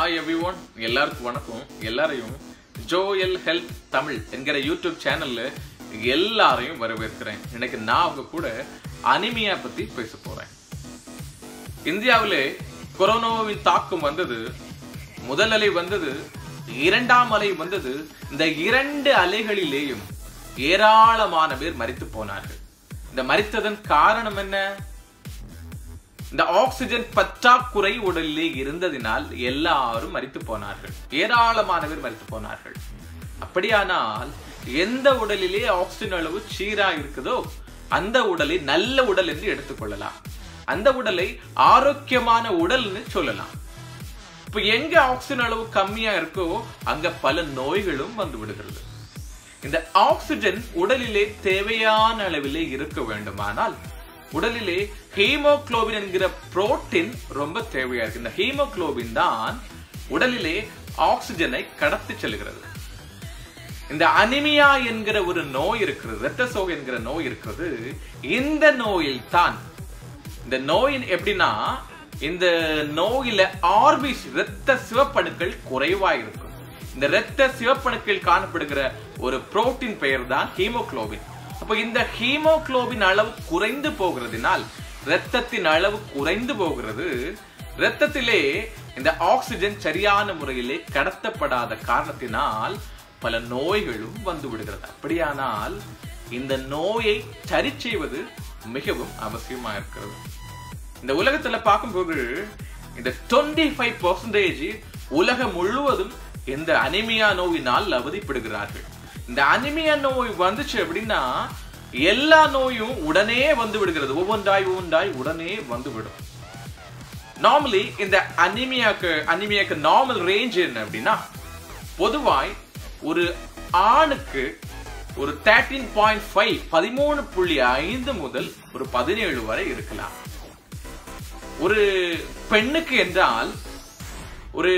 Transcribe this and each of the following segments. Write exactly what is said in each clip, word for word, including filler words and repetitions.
Hi everyone, எல்லாருக்கும் வணக்கம். எல்லாரையும் Joyal Health தமிழ் என்கிற யூடியூப் சேனல்ல எல்லாரையும் வரவேற்கிறேன். இன்னைக்கு நான் உங்க கூட அனிமியா பத்தி பேச போறேன். இந்தியாவிலே கொரோனாவின் தாக்கம் வந்தது. முதல் அலை வந்தது, இரண்டாம் அலை வந்தது. இந்த இரண்டு அலைகளிலேயும் ஏராளமான பேர் மரித்து போனார்கள். இந்த மரித்ததன் காரணம் என்ன? இந்த ஆக்சிஜன் பற்றாக்குறை உடலிலே இருந்ததினால் எல்லாரும் மரித்து போனார்கள். ஏராளமான பேர் மரித்து போனார்கள். அப்படியானால் எந்த உடலிலே ஆக்சிஜன் அளவு சீரா இருக்குதோ அந்த உடலை நல்ல உடல் என்று எடுத்துக்கொள்ளலாம். அந்த உடலை ஆரோக்கியமான உடல்னு சொல்லலாம். இப்ப எங்க ஆக்சிஜன் அளவு கம்மியா இருக்கோ அங்க பல நோய்களும் வந்து விடுகிறது. இந்த ஆக்சிஜன் உடலிலே தேவையான அளவிலே இருக்க வேண்டுமானால் உடலிலே ஹீமோகுளோபின் என்கிற புரோட்டீன் ரொம்ப தேவையா இருக்கு. இந்த ஹீமோகுளோபின் தான் உடலிலே ஆக்சிஜனை கடத்தி செல்கிறது. இந்த அனிமியா என்கிற ஒரு நோய் இருக்கிறது, இரத்த சோகை என்கிற நோய் இருக்கிறது. இந்த நோயில் தான் இந்த நோயின் எப்படின்னா இந்த நோயில ஆர்பிசி இரத்த சிவப்பணுக்கள் குறைவா இருக்கும். இந்த இரத்த சிவப்பணுக்கள் காணப்படுகிற ஒரு புரோட்டீன் பெயர் தான் ஹீமோகுளோபின். அப்ப இந்த ஹீமோகுளோபின் அளவு குறைந்து போகிறதுனால் இரத்தத்தின் அளவு குறைந்து போகிறது. இரத்தத்திலே இந்த ஆக்சிஜன் சரியான முறையிலே கடத்தப்படாத காரணத்தினால் பல நோய்களும் வந்து விடுகிறது. அப்படியானால் இந்த நோயை சரி செய்வது மிகவும் அவசியமா இருக்கிறது. இந்த உலகத்துல பார்க்கும்போது இந்த டுவெண்ட்டி ஃபைவ் பர்சன்டேஜ் உலகம் முழுவதும் இந்த அனிமியா நோயினால் அவதிப்படுகிறார்கள். இந்த அனிமியா நோய் வந்துச்சு அப்படின்னா எல்லா நோயும் உடனே வந்து விடுகிறது. ஒவ்வொன்றாய் ஒவ்வொன்றாய் உடனே வந்து விடும். நார்மலி இந்த அனிமியாக்கு அனிமியாக்கு நார்மல் ரேஞ்ச் என்ன அப்படின்னா பொதுவாய் ஒரு ஆணுக்கு ஒரு தேர்ட்டீன் பாயிண்ட் ஃபைவ் பதிமூணு புள்ளி ஐந்து முதல் ஒரு பதினேழு வரை இருக்கலாம். ஒரு பெண்ணுக்கு என்றால் ஒரு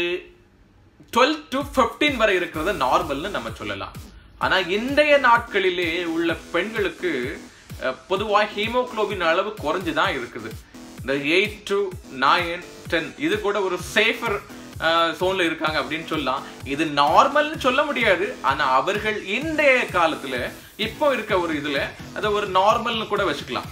டுவெல் டு பிப்டீன் வரை இருக்கிறது நார்மல்னு நம்ம சொல்லலாம். ஆனா இன்றைய நாட்களிலே உள்ள பெண்களுக்கு பொதுவாக ஹீமோகுளோபின் அளவு குறைஞ்சுதான் இருக்குது. இந்த எயிட் டு நைன் டென் இது கூட ஒரு சேஃபர் சோன்ல இருக்காங்க அப்படின்னு சொல்லலாம். இது நார்மல்னு சொல்ல முடியாது. ஆனா அவர்கள் இன்றைய காலத்துல இப்போ இருக்க ஒரு இதுல அதை ஒரு நார்மல்னு கூட வச்சுக்கலாம்.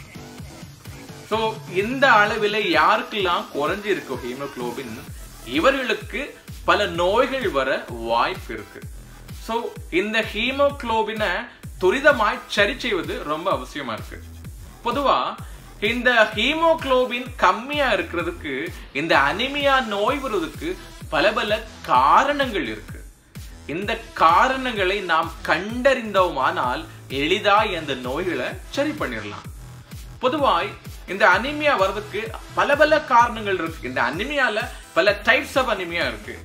சோ இந்த அளவில் யாருக்கெல்லாம் குறைஞ்சு இருக்கும் ஹீமோகுளோபின் இவர்களுக்கு பல நோய்கள் வர வாய்ப்பு இருக்கு. சோ இந்த ஹீமோகுளோபினை துரிதமாய் சரி செய்வது ரொம்ப அவசியமா இருக்கு. பொதுவா இந்த ஹீமோகுளோபின் கம்மியா இருக்கிறதுக்கு இந்த அனிமியா நோய் வருவதற்கு பல பல காரணங்கள் இருக்கு. இந்த காரணங்களை நாம் கண்டறிந்தோமானால் எளிதாய் அந்த நோய்களை சரி பண்ணிடலாம். பொதுவாய் இந்த அனிமியா வர்றதுக்கு பல பல காரணங்கள் இருக்கு. இந்த அனிமியால பல டைப்ஸ் ஆஃப் அனிமியா இருக்கு.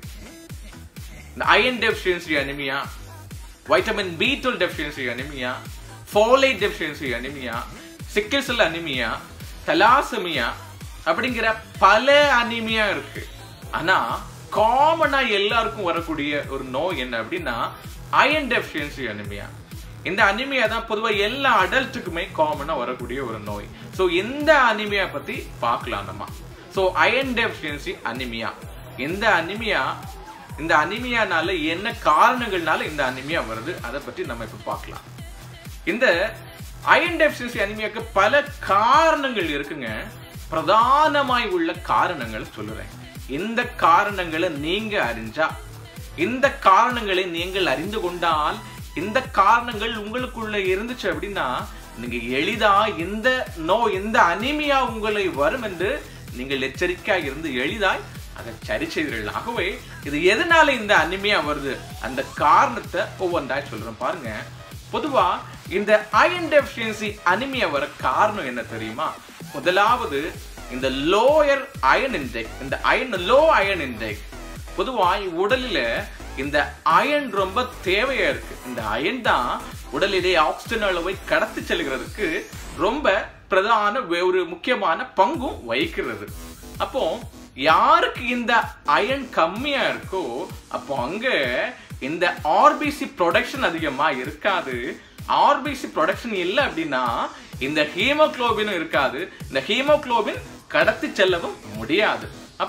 இந்த iron deficiency anemia, vitamin B twelve deficiency anemia, folate deficiency anemia, sickle cell anemia, thalassemia அப்படிங்கிற பல அனிமியா இருக்கு. ஆனா காமனா எல்லாருக்கும் வரக்கூடிய ஒரு நோய் என்ன அப்படின்னா அயன் டெஃபிஷியன்சி அனிமியா. இந்த அனிமியா தான் பொதுவா எல்லா அடல்ட்டுக்குமே காமனா வரக்கூடிய ஒரு நோய். சோ இந்த அனிமியா பத்தி பார்க்கலாம் நம்ம. சோ அயன் டெஃபிஷியன்சி அனிமியா, இந்த அனிமியா இந்த அனிமியானால என்ன காரணங்கள்னால இந்த அனிமியா வருது அதை பற்றி நம்ம இப்ப பார்க்கலாம். இந்த அயன் டெஃபிஷியன்சி அனிமியாக்கு பல காரணங்கள் இருக்குங்க. பிரதானமாய் உள்ள காரணங்களை சொல்லுறேன். இந்த காரணங்களை நீங்க அறிஞ்சா, இந்த காரணங்களை நீங்கள் அறிந்து கொண்டால், இந்த காரணங்கள் உங்களுக்குள்ள இருந்துச்சு அப்படின்னா நீங்க எளிதா இந்த நோய் இந்த அனிமியா உங்களை வரும் என்று நீங்கள் எச்சரிக்கையாக இருந்து எளிதாய் அதை சரி செய்தீர்கள். ஆகவே இது எதனால இந்த அனிமியா வருது அந்த காரணத்தை ஒவ்வொன்றாய் சொல்றேன் பாருங்க. பொதுவா இந்த அயன் டெஃபிஷியன்சி அனிமியா வர காரணம் என்ன தெரியுமா? முதலாவது இந்த லோயர் அயன் இன்டேக். இந்த அயன் லோ அயன் இன்டேக் பொதுவாய் உடலில இந்த அயன் ரொம்ப தேவையா இருக்கு. இந்த அயன் தான் உடலிலே ஆக்சிஜன் அளவை கடத்தி செல்கிறதுக்கு ரொம்ப பிரதான ஒரு முக்கியமான பங்கும் வகிக்கிறது. அப்போ யாருக்கு இந்த அயன் கம்மியா இருக்கோ அப்போ அங்க இந்த ஆர்பிசி ப்ரொடக்ஷன் அதிகமா இருக்காது. ஆர்பிசி ப்ரொடக்ஷன் இல்லை அப்படின்னா இந்த ஹீமோகுளோபினும் இருக்காது. இந்த ஹீமோகுளோபின் கடத்தி செல்லவும் முடியாது. அப்போ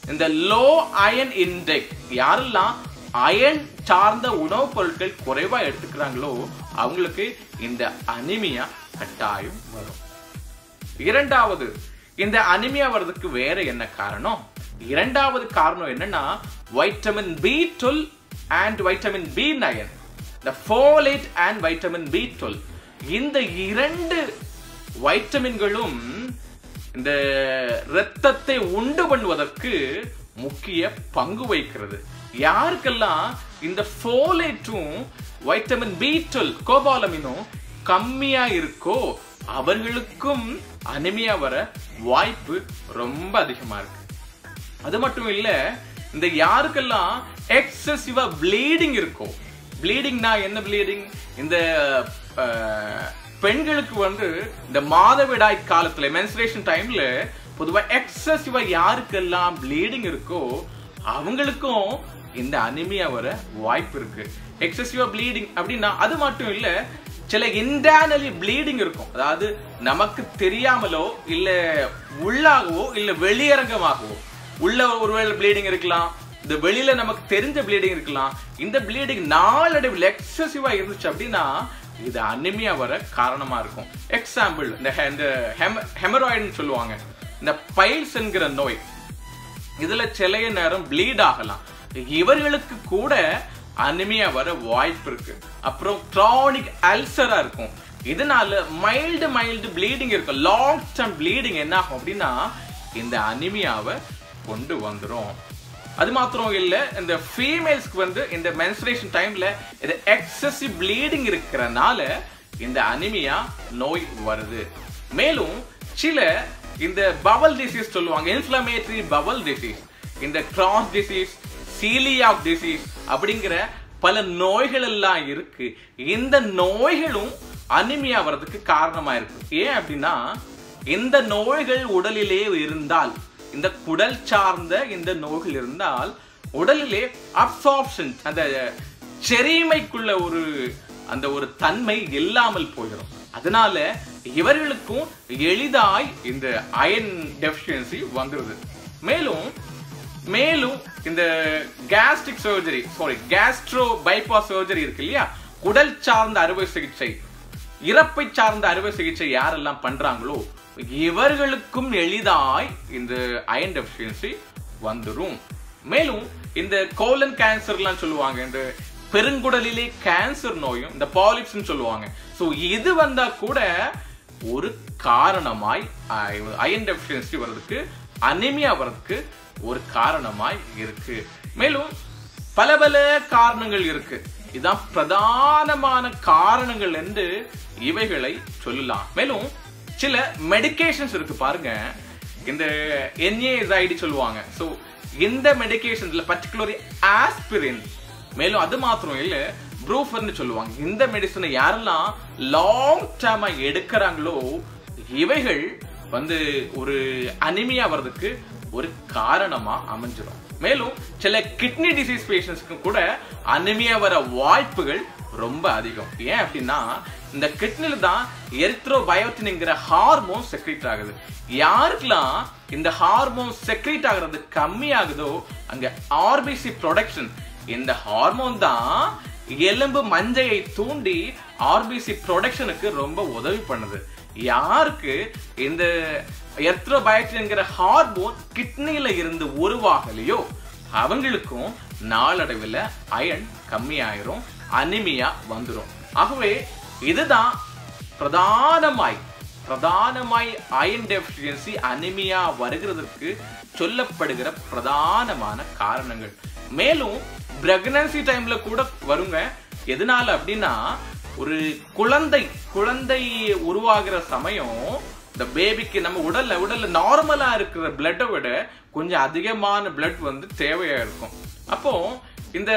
இந்த லோ அயன் இன்டேக், யாரெல்லாம் அயன் சார்ந்த உணவுப் பொருட்கள் குறைவா எடுத்துக்கிறாங்களோ அவங்களுக்கு இந்த அனிமியா கட்டாயம் வரும். இரண்டாவது, இந்த அனிமியா வர்றதுக்கு வேற என்ன காரணம்? இரண்டாவது காரணம் என்னன்னா vitamin B twelve and vitamin B nine, the folate and vitamin B twelve. இந்த இரண்டு வைட்டமின்களும் இந்த இரத்தத்தை உண்டு பண்ணுவதற்கு முக்கிய பங்கு வகிக்கிறது. யாருக்கெல்லாம் இந்த ஃபோலேட்டும் வைட்டமின் பி டுவெல் கோபாலமினும் கம்மியா இருக்கோ அவர்களுக்கும் அனிமியா வர வாய்ப்பு ரொம்ப அதிகமா இருக்கு. அது மட்டும் இல்ல, இந்த யாருக்கெல்லாம் எக்ஸசிவா ப்ளீடிங் இருக்கோ, ப்ளீடிங்னா என்ன ப்ளீடிங்? இந்த பெண்களுக்கு வந்து இந்த மாதவிடாய் காலத்துல மென்ஸ்ட்ரேஷன் டைம்ல பொதுவா எக்ஸசிவா யாருக்கெல்லாம் ப்ளீடிங் இருக்கோ அவங்களுக்கும் இந்த அனிமியா வர வாய்ப்பு இருக்கு. எக்ஸசிவா ப்ளீடிங் அப்படின்னா அது மட்டும் இல்ல, சில இன்டர்னலி ப்ளீடிங் இருக்கும். அதாவது நமக்கு தெரியாமலோ இல்ல உள்ளாகவோ இல்ல வெளியரங்கமாகவோ உள்ள ஒருவேளை ப்ளீடிங் இருக்கலாம், இந்த வெளியில நமக்கு தெரிஞ்ச ப்ளீடிங் இருக்கலாம். இந்த ப்ளீடிங் நாளடைவில் எக்ஸசிவா இருந்துச்சு அப்படின்னா இது அனிமியா வர காரணமா இருக்கும். எக்ஸாம்பிள், இந்த ஹெமராய்டுன்னு சொல்லுவாங்க, இந்த பைல்ஸ் என்கிற நோய், இதுல சில நேரம் ப்ளீட் ஆகலாம். இவர்களுக்கு கூட அனிமியா வர வாய்ப்பு இருக்கு. அப்புறம் கிரானிக் அல்சரா இருக்கும், இதனால மைல்டு மைல்டு ப்ளீடிங் இருக்கும். லாங் டர்ம் ப்ளீடிங் என்ன ஆகும் அப்படின்னா இந்த அனிமியாவை கொண்டு வந்துரும். அது மாத்திரம் இல்ல, இந்த ஃபீமேல்ஸ்க்கு வந்து இந்த மென்ஸ்ட்ரேஷன் டைம்ல இது எக்ஸசிவ் ப்ளீடிங் இருக்கிறனால இந்த அனிமியா நோய் வருது. மேலும் சில இந்த பவல் டிசீஸ் சொல்லுவாங்க, இன்ஃப்ளமேட்டரி பவல் டிசீஸ், இந்த கிராஸ் டிசீஸ், சீலியாக் டிசீஸ் அப்படிங்கிற பல நோய்கள் எல்லாம் இருக்கு. இந்த நோய்களும் அனிமியா வர்றதுக்கு காரணமா இருக்கு. ஏன் அப்படின்னா இந்த நோய்கள் உடலிலே இருந்தால், இந்த குடல் சார்ந்த இந்த நோய்கள் இருந்தால் உடலிலே அப்சார்ப்ஷன், அந்த செரிமைக்குள்ள ஒரு அந்த ஒரு தன்மை இல்லாமல் போயிடும். அதனால இவர்களுக்கும் எளிதாய் இந்த அயன் டெஃபிஷியன்சி வந்துருது. மேலும் மேலும் இந்த gastric surgery, sorry gastro bypass surgery இருக்கு இல்லையா, குடல் சார்ந்த அறுவை சிகிச்சை, இறப்பை சார்ந்த அறுவை சிகிச்சை யாரெல்லாம் பண்றாங்களோ இவர்களுக்கும் எளிதாய் இந்த அயன் டெஃபிஷியன்சி வந்துரும். மேலும் இந்த கோலன் கேன்சர்லாம் சொல்லுவாங்க, இந்த பெருங்குடலிலே கேன்சர் நோயும் இந்த பாலிப்ஸ் சொல்லுவாங்க. சோ இது வந்தா கூட ஒரு காரணமாய் அயன் டெஃபிஷியன்சி வர்றதுக்கு, அனிமியா வர்றதுக்கு ஒரு காரணமாய் இருக்கு. மேலும் பல பல காரணங்கள் இருக்கு. இதான் பிரதானமான காரணங்கள் என்று இவைகளை சொல்லலாம். மேலும் சில மெடிகேஷன்ஸ் இருக்கு பாருங்க, இந்த என்ஏஐடி சொல்லுவாங்க. சோ இந்த மெடிகேஷன்ஸ்ல பர்டிகுலர்லி ஆஸ்பிரின், மேலும் அது மாத்திரம் இல்ல ப்ரூஃபர்னு சொல்லுவாங்க. இந்த மெடிசனை யாரெல்லாம் லாங் டர்மா எடுக்கிறாங்களோ இவைகள் வந்து ஒரு அனிமியா வர்றதுக்கு ஒரு காரணமா அமைஞ்சிடும். மேலும் சில கிட்னி டிசீஸ் பேஷண்ட்ஸ்க்கு கூட அனிமியா வர வாய்ப்புகள் ரொம்ப அதிகம். ஏன் அப்படின்னா இந்த கிட்னில தான் எரித்ரோபயோட்டின்ங்கிற ஹார்மோன் செக்ரீட் ஆகுது. யாருக்கெல்லாம் இந்த ஹார்மோன் செக்ரீட் ஆகுறது கம்மி ஆகுதோ அங்க ஆர்பிசி ப்ரொடக்ஷன், இந்த ஹார்மோன் தான் எலும்பு மஞ்சையை தூண்டி ஆர்பிசி ப்ரொடக்ஷனுக்கு ரொம்ப உதவி பண்ணுது. யாருக்கு இந்த எரித்ரோபயோட்டின்ங்கிற ஹார்மோன் கிட்னில இருந்து உருவாகலையோ அவங்களுக்கும் நாளடைவில் அயன் கம்மி ஆயிரும், அனிமியா வந்துடும். ஆகவே இதுதான் பிரதானமாய் பிரதானமாய் அயன் டெஃபிஷியன்சி அனிமியா வருகிறதுக்கு சொல்லப்படுகிற பிரதானமான காரணங்கள். மேலும் பிரெக்னன்சி டைம்ல கூட வருங்க. எதனால அப்படின்னா ஒரு குழந்தை குழந்தை உருவாகிற சமயம் இந்த பேபிக்கு நம்ம உடல்ல உடல்ல நார்மலா இருக்கிற பிளட்டை விட கொஞ்சம் அதிகமான பிளட் வந்து தேவையா இருக்கும். அப்போ இந்த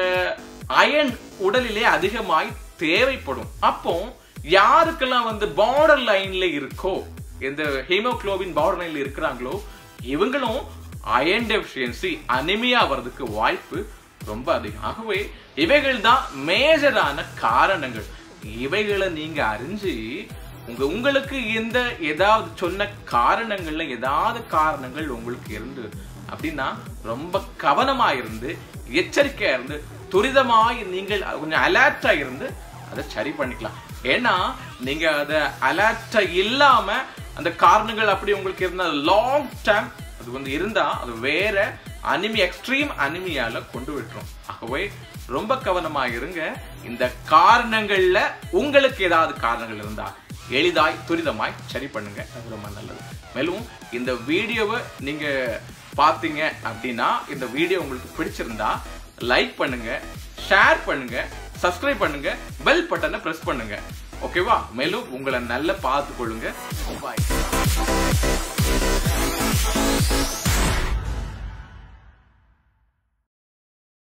அயன் உடலிலே அதிகமாய் தேவைப்படும். அப்போ யாருக்கெல்லாம் வந்து பார்டர் லைன்ல இருக்கோ, இந்த ஹீமோகுளோபின் பார்டர் லைன்ல இருக்கிறாங்களோ இவங்களும் அயன் டெஃபிஷியன்சி அனிமியா வர்றதுக்கு வாய்ப்பு ரொம்ப அதிகம். ஆகவே இவைகள் தான் மேஜரான காரணங்கள். இவைகளை நீங்க அறிஞ்சு உங்க உங்களுக்கு இந்த ஏதாவது சொன்ன காரணங்கள்ல ஏதாவது காரணங்கள் உங்களுக்கு இருந்து அப்படின்னா ரொம்ப கவனமா இருந்து எச்சரிக்கையா இருந்து துரிதமாய் நீங்கள் கொஞ்சம் அலர்ட்டா இருந்து அதை சரி பண்ணிக்கலாம். ஏன்னா நீங்க அதை அலர்ட்டா இல்லாம அந்த காரணங்கள் அப்படி உங்களுக்கு இருந்தா லாங் டைம் அது வந்து இருந்தா அது வேற அனிமியா எக்ஸ்ட்ரீம் அனிமியால கொண்டு விட்டுரும். ஆகவே ரொம்ப கவனமா இருங்க. இந்த காரணங்கள்ல உங்களுக்கு ஏதாவது காரணங்கள் இருந்தா எளிதாய் துரிதமாய் சரி பண்ணுங்க. அது ரொம்ப நல்லது. மேலும் இந்த வீடியோவை நீங்க பாத்தீங்க அப்படின்னா இந்த வீடியோ உங்களுக்கு பிடிச்சிருந்தா லைக் பண்ணுங்க, ஷேர் பண்ணுங்க, சப்ஸ்கிரைப் பண்ணுங்க, பெல் பட்டனை பிரஸ் பண்ணுங்க. ஓகேவா? மேலும் உங்களை நல்லா பார்த்துக்கொள்ளுங்க. பாய்.